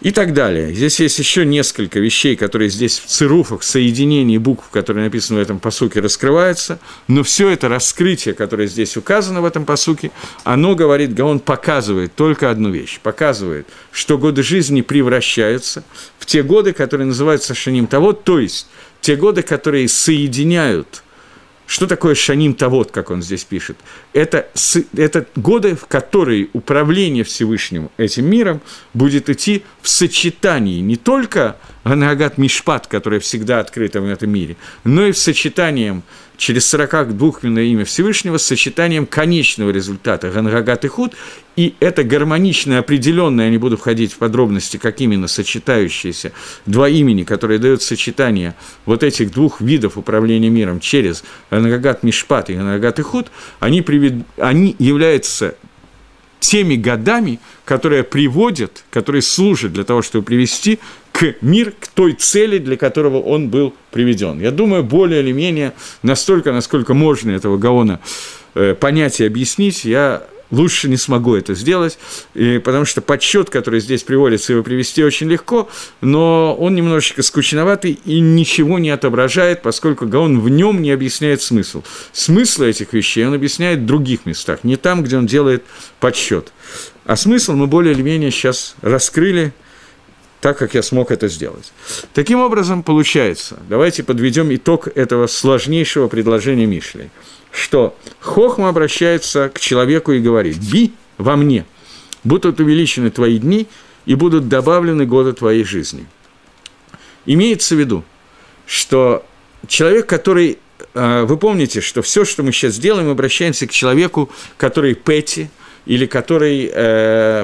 И так далее. Здесь есть еще несколько вещей, которые здесь в цируфах, в соединении букв, которые написаны в этом пасуке, раскрываются, но все это раскрытие, которое здесь указано в этом пасуке, оно говорит, Гаон показывает только одну вещь, показывает, что годы жизни превращаются в те годы, которые называются шаним тавот, то есть те годы, которые соединяют. Что такое шаним тавот, как он здесь пишет? Это, это годы, в которые управление Всевышним этим миром будет идти в сочетании не только Ганагат Мишпат, которое всегда открыто в этом мире, но и в сочетании через сорокадвухменное имя Всевышнего с сочетанием конечного результата Ганагат и Худ, и это гармонично определенное, я не буду входить в подробности, как именно сочетающиеся два имени, которые дают сочетание вот этих двух видов управления миром через Ганагат Мишпат и Ганагат и Худ, они, привед... они являются теми годами, которые приводят, которые служат для того, чтобы привести к мир, к той цели, для которого он был приведен. Я думаю, более или менее, настолько, насколько можно этого Гаона э, понять и объяснить, я лучше не смогу это сделать, и, потому что подсчет, который здесь приводится, его привести очень легко, но он немножечко скучноватый и ничего не отображает, поскольку Гаон в нем не объясняет смысл. Смысл этих вещей он объясняет в других местах, не там, где он делает подсчет. А смысл мы более или менее сейчас раскрыли, так как я смог это сделать. Таким образом, получается, давайте подведем итог этого сложнейшего предложения Мишлей, что Хохма обращается к человеку и говорит: «Би во мне, будут увеличены твои дни и будут добавлены годы твоей жизни». Имеется в виду, что человек, который... Вы помните, что все, что мы сейчас делаем, мы обращаемся к человеку, который пэти, или который э,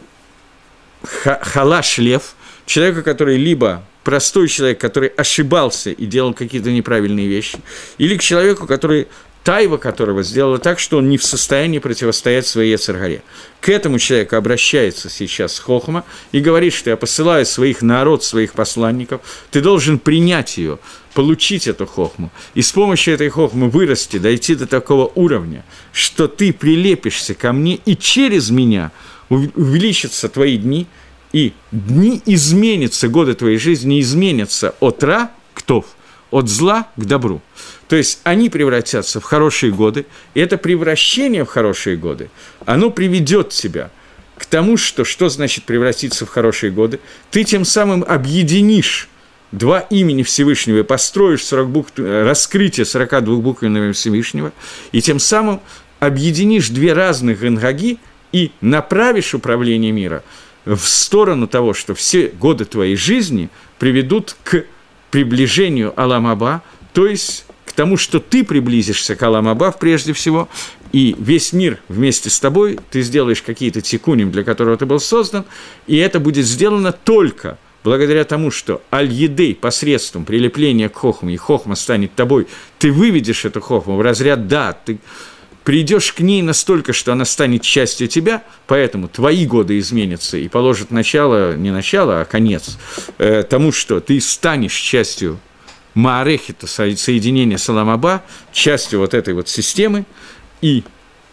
халаш лев, человека, который либо простой человек, который ошибался и делал какие-то неправильные вещи, или к человеку, который... тайва которого сделала так, что он не в состоянии противостоять своей Ецер-Гаре. К этому человеку обращается сейчас Хохма и говорит, что я посылаю своих народ, своих посланников, ты должен принять ее, получить эту Хохму, и с помощью этой Хохмы вырасти, дойти до такого уровня, что ты прилепишься ко мне, и через меня увеличатся твои дни, и дни изменятся, годы твоей жизни изменятся от ра к тов, от зла к добру. То есть они превратятся в хорошие годы, и это превращение в хорошие годы, оно приведет тебя к тому, что, что значит превратиться в хорошие годы. Ты тем самым объединишь два имени Всевышнего и построишь сорок букв, раскрытие сорока двух буквенного Всевышнего, и тем самым объединишь две разных гангаги и направишь управление мира в сторону того, что все годы твоей жизни приведут к приближению Алам Аба, то есть к тому, что ты приблизишься к Алам Аба прежде всего, и весь мир вместе с тобой, ты сделаешь какие-то тикуним, для которого ты был создан, и это будет сделано только благодаря тому, что аль-едей посредством прилепления к Хохме, и Хохма станет тобой, ты выведешь эту Хохму в разряд «да», ты придешь к ней настолько, что она станет частью тебя, поэтому твои годы изменятся и положат начало, не начало, а конец э, тому, что ты станешь частью Маарехита, соединения с Алам Аба, частью вот этой вот системы, и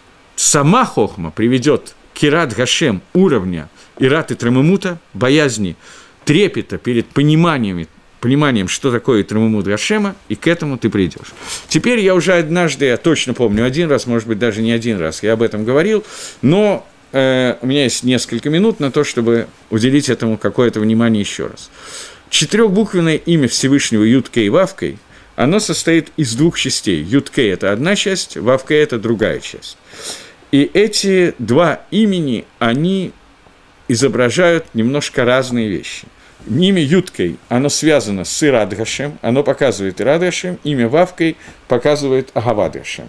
сама Хохма приведет к Ират Гашем уровня Ират и Трамемута, боязни, трепета перед пониманием, пониманием, что такое Трамемут Гашема, и к этому ты придешь. Теперь я уже однажды, я точно помню, один раз, может быть, даже не один раз, я об этом говорил, но э, у меня есть несколько минут на то, чтобы уделить этому какое-то внимание еще раз. Четырехбуквенное имя Всевышнего Юд-Кей и Вав-Кей, оно состоит из двух частей. Юд-Кей – это одна часть, Вав-Кей – это другая часть. И эти два имени, они изображают немножко разные вещи. Имя Юд-Кей, оно связано с Ират Гашем, оно показывает Ират Гашем, имя Вав-Кей показывает Агават Гашем.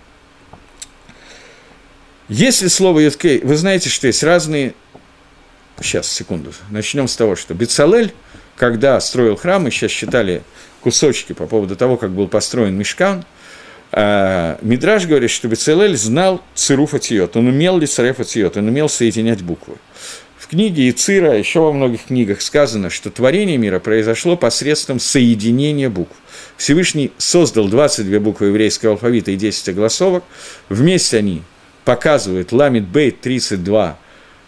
Если слово Юд-Кей, вы знаете, что есть разные... Сейчас, секунду, начнем с того, что Бецалель, когда строил храм, мы сейчас считали кусочки по поводу того, как был построен Мишкан, э, Мидраш говорит, что Бецалель знал цируф атиот, он умел лицареф атиот, он умел соединять буквы. В книге Ицира, еще во многих книгах сказано, что творение мира произошло посредством соединения букв. Всевышний создал двадцать две буквы еврейского алфавита и десять огласовок, вместе они показывают ламид бейт тридцать два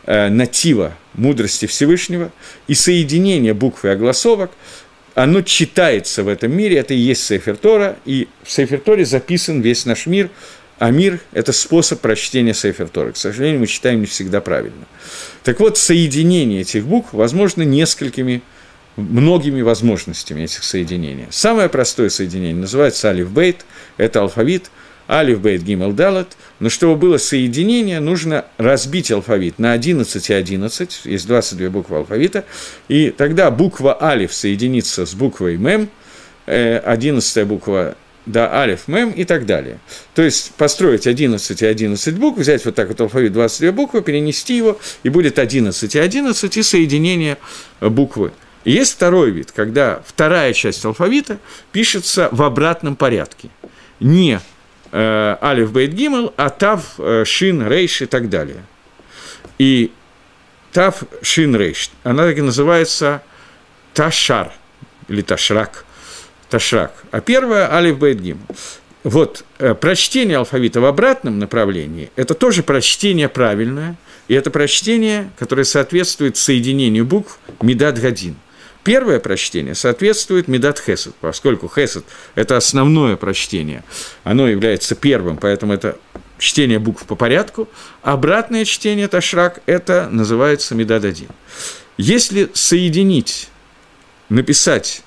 э, натива мудрости Всевышнего, и соединение букв и огласовок, оно читается в этом мире, это и есть Сефер Тора, и в Сефер Торе записан весь наш мир, а мир – это способ прочтения Сефер Торы. К сожалению, мы читаем не всегда правильно. Так вот, соединение этих букв возможно несколькими, многими возможностями этих соединений. Самое простое соединение называется алиф-бейт, это алфавит, алиф-бейт гимел далет, но чтобы было соединение, нужно разбить алфавит на одиннадцать и одиннадцать, есть двадцать две буквы алфавита, и тогда буква алиф соединится с буквой мем, одиннадцатая буква, да, алиф, мем и так далее. То есть построить одиннадцать и одиннадцать букв, взять вот так вот алфавит двадцать две буквы, перенести его, и будет одиннадцать и одиннадцать, и соединение буквы. И есть второй вид, когда вторая часть алфавита пишется в обратном порядке. Не э, алиф, бейт, гимел, а тав, э, шин, рейш и так далее. И тав, шин, рейш, она так и называется ташар, или ташрак. Ташрак. А первое – алиф, бейт, гимел. Вот, э, прочтение алфавита в обратном направлении – это тоже прочтение правильное, и это прочтение, которое соответствует соединению букв мидат гадин. Первое прочтение соответствует мидат хесед, поскольку хесед – это основное прочтение, оно является первым, поэтому это чтение букв по порядку. Обратное чтение ташрак – это называется мидат один. Если соединить, написать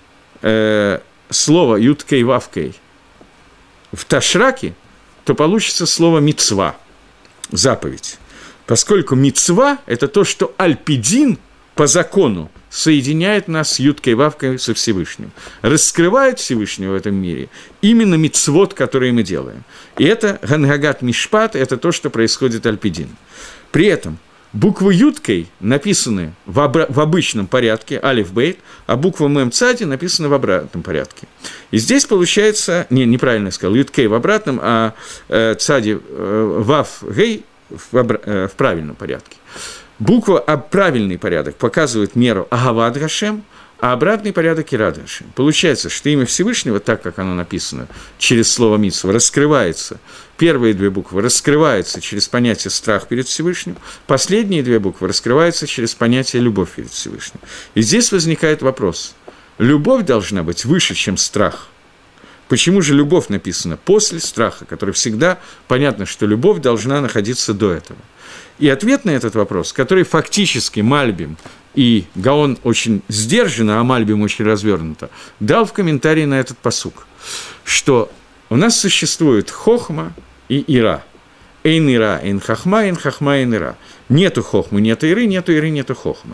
э, слово юткей вавкей в ташраке, то получится слово мицва, заповедь. Поскольку мицва – это то, что альпидин по закону соединяет нас с юткой вавкой со Всевышним, раскрывает Всевышнего в этом мире именно мицвот, которые мы делаем. И это гангагат мишпат, это то, что происходит альпидин. При этом буквы юткой написаны в, обра- в обычном порядке, алиф бейт, а буква мем цади написаны в обратном порядке. И здесь получается, не, неправильно я сказал, юткей в обратном, а э, цади э, вав гей в, обра- э, в правильном порядке. Буква, а правильный порядок показывает меру агават Гашем, а обратный порядок ират Гашем. Получается, что имя Всевышнего, так как оно написано через слово мицва, раскрывается. Первые две буквы раскрываются через понятие страх перед Всевышним, последние две буквы раскрываются через понятие любовь перед Всевышним. И здесь возникает вопрос. Любовь должна быть выше, чем страх. Почему же любовь написана после страха, который всегда понятно, что любовь должна находиться до этого? И ответ на этот вопрос, который фактически Мальбим и Гаон очень сдержанно, а Мальбим очень развернуто, дал в комментарии на этот пасук, что у нас существует хохма и ира. Эйн ира, эйн хахма, эйн хахма, эйн ира. Нету хохмы, нету иры, нету иры, нету хохмы.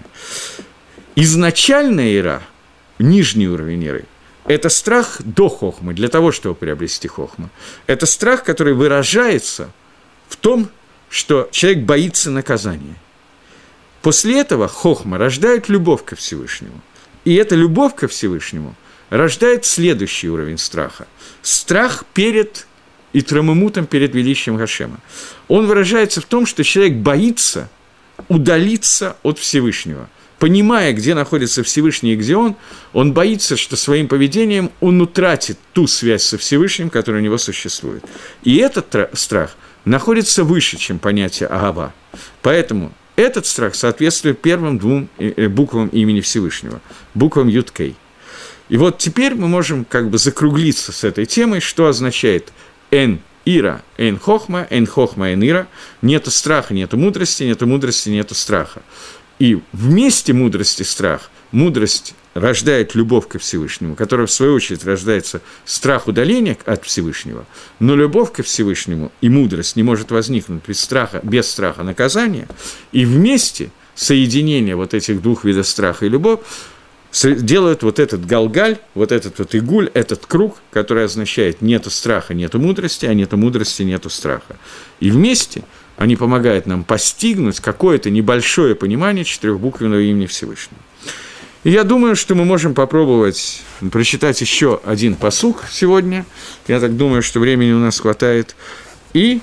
Изначальная ира, нижний уровень иры, это страх до хохмы, для того, чтобы приобрести хохму. Это страх, который выражается в том, что человек боится наказания. После этого хохма рождает любовь ко Всевышнему. И эта любовь ко Всевышнему рождает следующий уровень страха. Страх перед Итрамымутом, перед величием Гашема. Он выражается в том, что человек боится удалиться от Всевышнего. Понимая, где находится Всевышний и где он, он боится, что своим поведением он утратит ту связь со Всевышним, которая у него существует. И этот страх находится выше, чем понятие агава. Поэтому этот страх соответствует первым двум буквам имени Всевышнего, буквам Юд-Кей. И вот теперь мы можем как бы закруглиться с этой темой, что означает «эн ира, эн хохма, эн хохма, эн ира». Нету страха, нету мудрости, нету мудрости, нету страха. И вместе мудрости и страх, мудрость рождает любовь ко Всевышнему, которая, в свою очередь, рождается страх удаления от Всевышнего, но любовь ко Всевышнему и мудрость не может возникнуть без страха, без страха наказания, и вместе соединение вот этих двух видов страха и любовь делают вот этот галгаль, вот этот вот игуль, этот круг, который означает «нету страха, нету мудрости, а нету мудрости, нету страха». И вместе они помогают нам постигнуть какое-то небольшое понимание четырехбуквенного имени Всевышнего. И я думаю, что мы можем попробовать прочитать еще один пасук сегодня. Я так думаю, что времени у нас хватает. И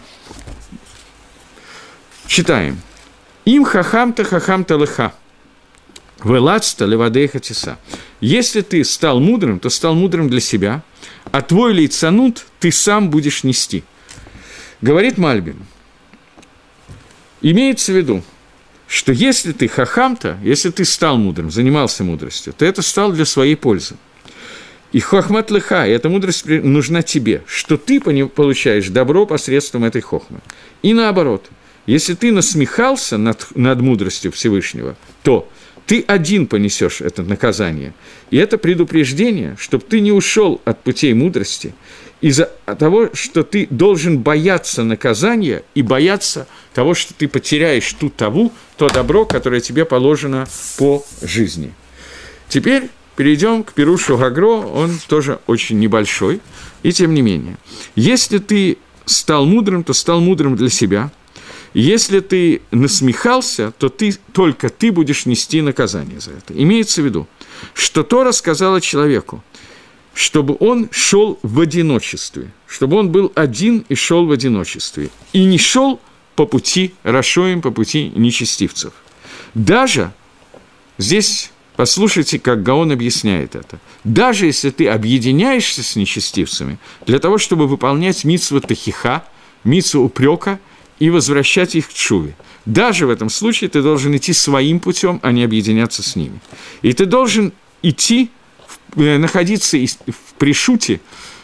читаем. «Им хахамта хахамта леха, велацта левадейха тиса». Если ты стал мудрым, то стал мудрым для себя, а твой лейцанут ты сам будешь нести. Говорит Мальбим. Имеется в виду, что если ты хахамта, если ты стал мудрым, занимался мудростью, то это стал для своей пользы. И хохмат лыха, и эта мудрость нужна тебе, что ты получаешь добро посредством этой хохмы. И наоборот, если ты насмехался над, над мудростью Всевышнего, то ты один понесешь это наказание. И это предупреждение, чтобы ты не ушел от путей мудрости из-за того, что ты должен бояться наказания и бояться того, что ты потеряешь ту таву, то добро, которое тебе положено по жизни. Теперь перейдем к Пирушу Гагро, он тоже очень небольшой, и тем не менее. Если ты стал мудрым, то стал мудрым для себя. Если ты насмехался, то ты, только ты будешь нести наказание за это. Имеется в виду, что Тора сказала человеку, чтобы он шел в одиночестве, чтобы он был один и шел в одиночестве, и не шел по пути рашоим, по пути нечестивцев. Даже здесь, послушайте, как Гаон объясняет это, даже если ты объединяешься с нечестивцами для того, чтобы выполнять мицву тахиха, мицву упрека и возвращать их к тшуве, даже в этом случае ты должен идти своим путем, а не объединяться с ними. И ты должен идти, находиться в пришуте.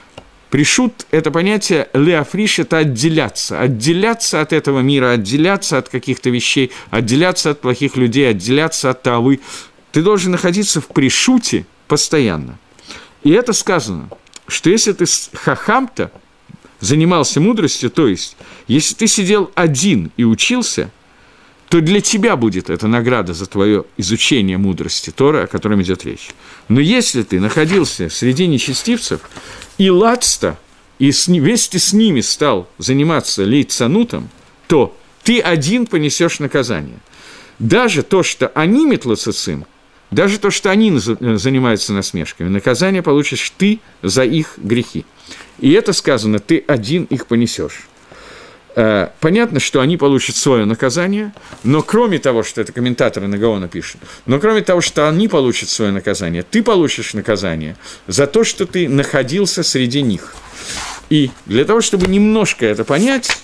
Пришут – это понятие леофриш – это отделяться, отделяться от этого мира, отделяться от каких-то вещей, отделяться от плохих людей, отделяться от тавы. Ты должен находиться в пришуте постоянно. И это сказано, что если ты хахамта, занимался мудростью, то есть, если ты сидел один и учился, то для тебя будет эта награда за твое изучение мудрости Торы, о котором идет речь. Но если ты находился среди нечестивцев, и лацта, и вместе с ними стал заниматься лейцанутом, то ты один понесешь наказание. Даже то, что они метлоцицим, даже то, что они занимаются насмешками, наказание получишь ты за их грехи. И это сказано, ты один их понесешь. Понятно, что они получат свое наказание, но кроме того, что это комментаторы на Гаона пишут, но кроме того, что они получат свое наказание, ты получишь наказание за то, что ты находился среди них. И для того, чтобы немножко это понять,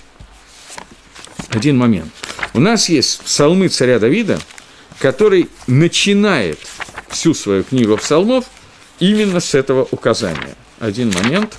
один момент. У нас есть псалмы царя Давида, который начинает всю свою книгу псалмов именно с этого указания. Один момент.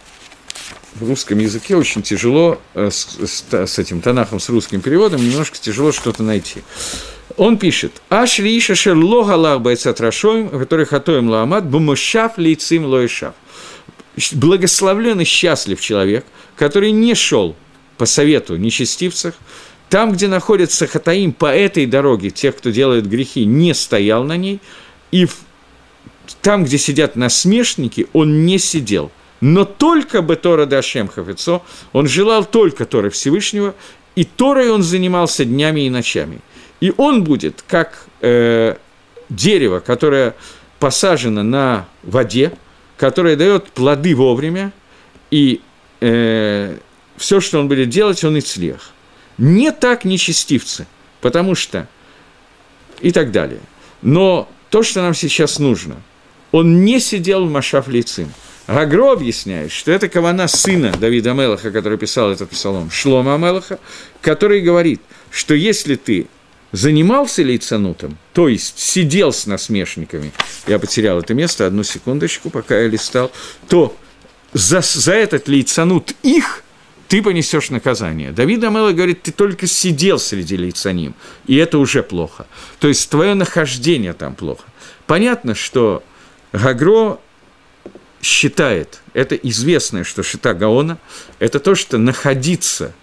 В русском языке очень тяжело, с, с, с этим Танахом, с русским переводом, немножко тяжело что-то найти. Он пишет: «Ашри иша шерло галах байцат рашоим, который хатоим лаамад, бумошав лейцим лоишав». Благословлен и счастлив человек, который не шел по совету нечестивцев, там, где находится хатаим, по этой дороге, тех, кто делает грехи, не стоял на ней, и в, там, где сидят насмешники, он не сидел. Но только бы Тора Дашем Хафецо, он желал только Торы Всевышнего, и Торой он занимался днями и ночами. И он будет как э, дерево, которое посажено на воде, которое дает плоды вовремя, и э, все, что он будет делать, он и цлех. Не так нечестивцы, потому что и так далее. Но то, что нам сейчас нужно, он не сидел в Машав Лейцим. Гагро объясняет, что это кавана сына Давида Амелаха, который писал этот псалом, Шлома Амелаха, который говорит, что если ты занимался лейцанутом, то есть сидел с насмешниками, я потерял это место, одну секундочку, пока я листал, то за, за этот лейцанут их ты понесешь наказание. Давид Амелах говорит, ты только сидел среди лейцаним, и это уже плохо. То есть твое нахождение там плохо. Понятно, что Гагро считает, это известное, что шита Гаона, это то, что находиться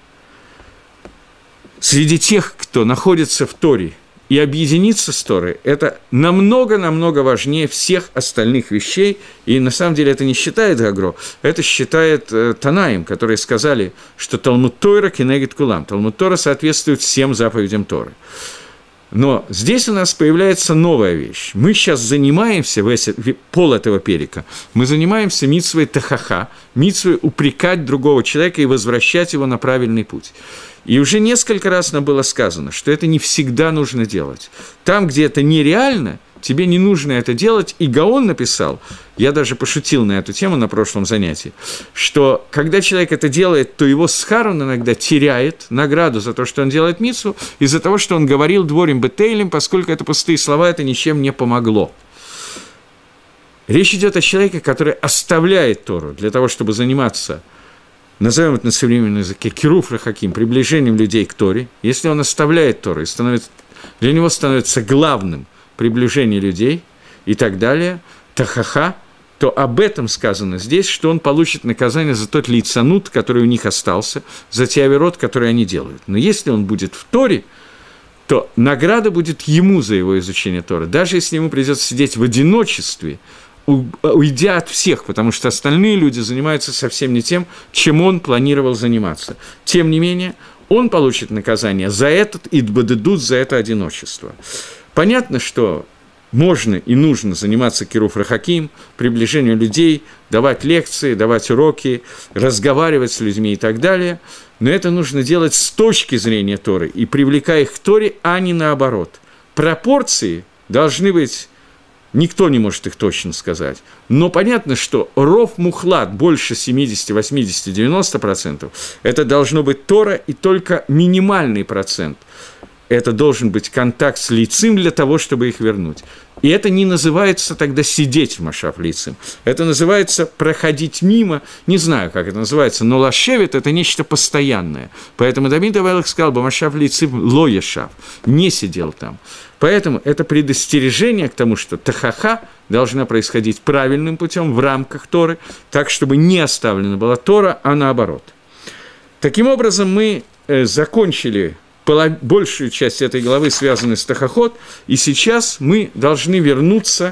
среди тех, кто находится в Торе, и объединиться с Торой, это намного-намного важнее всех остальных вещей, и на самом деле это не считает Гагро, это считает э, Танаим, которые сказали, что Талмуд Тора кенегет кулам, Талмуд Тора соответствует всем заповедям Торы. Но здесь у нас появляется новая вещь. Мы сейчас занимаемся, весь пол этого перика, мы занимаемся мицвой тахаха, мицвой упрекать другого человека и возвращать его на правильный путь. И уже несколько раз нам было сказано, что это не всегда нужно делать. Там, где это нереально, тебе не нужно это делать. И Гаон написал, я даже пошутил на эту тему на прошлом занятии, что когда человек это делает, то его схар он иногда теряет награду за то, что он делает мицву, из-за того, что он говорил дворим бетейлем, поскольку это пустые слова, это ничем не помогло. Речь идет о человеке, который оставляет Тору для того, чтобы заниматься, назовем это на современном языке, кируф рахаким, приближением людей к Торе. Если он оставляет Тору, и становится, для него становится главным приближение людей и так далее, тахаха, то об этом сказано здесь, что он получит наказание за тот лицанут, который у них остался, за те авирот, которые они делают. Но если он будет в Торе, то награда будет ему за его изучение Торы. Даже если ему придется сидеть в одиночестве, уйдя от всех, потому что остальные люди занимаются совсем не тем, чем он планировал заниматься. Тем не менее, он получит наказание за этот идбадедут, за это одиночество. Понятно, что можно и нужно заниматься кируф рахаким, приближением людей, давать лекции, давать уроки, разговаривать с людьми и так далее, но это нужно делать с точки зрения Торы и привлекая их к Торе, а не наоборот. Пропорции должны быть. Никто не может их точно сказать. Но понятно, что ров мухлад больше семьдесят, восемьдесят, девяносто процентов, это должно быть Тора и только минимальный процент. Это должен быть контакт с лицем для того, чтобы их вернуть. И это не называется тогда сидеть в машав лицем. Это называется проходить мимо. Не знаю, как это называется, но лашевит – это нечто постоянное. Поэтому Давид Авелах сказал бы машав лицем ло ешав, не сидел там. Поэтому это предостережение к тому, что тахаха должна происходить правильным путем в рамках Торы, так, чтобы не оставлена была Тора, а наоборот. Таким образом, мы э, закончили большую часть этой главы, связанной с тахахот, и сейчас мы должны вернуться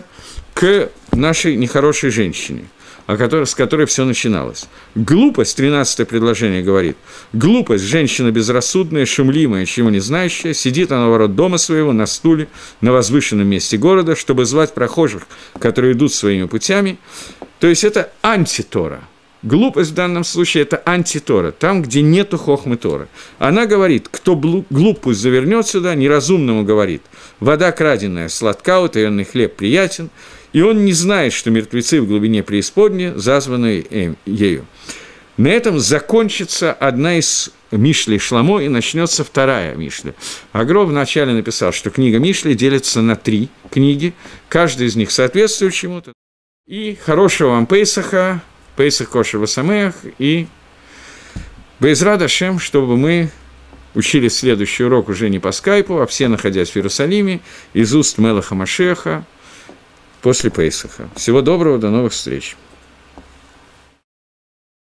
к нашей нехорошей женщине, о которой, с которой все начиналось. Глупость, тринадцатое предложение говорит, глупость, женщина безрассудная, шумливая, чего не знающая, сидит она у ворот дома своего на стуле на возвышенном месте города, чтобы звать прохожих, которые идут своими путями. То есть это антитора. Глупость в данном случае – это антитора, там, где нету хохмы Торы. Она говорит, кто глуп, пусть завернет сюда, неразумному говорит, вода краденая сладка, утаенный хлеб приятен, и он не знает, что мертвецы в глубине преисподней, зазванные ею. На этом закончится одна из Мишли Шламо, и начнется вторая Мишля. Агро вначале написал, что книга Мишли делится на три книги, каждая из них соответствует чему-то. И хорошего вам Пейсаха, Пейсах Кошер Васамеах, и Бейзрат Ашем, чтобы мы учили следующий урок уже не по скайпу, а все, находясь в Иерусалиме, из уст Мелаха Машеха после Пейсаха. Всего доброго, до новых встреч.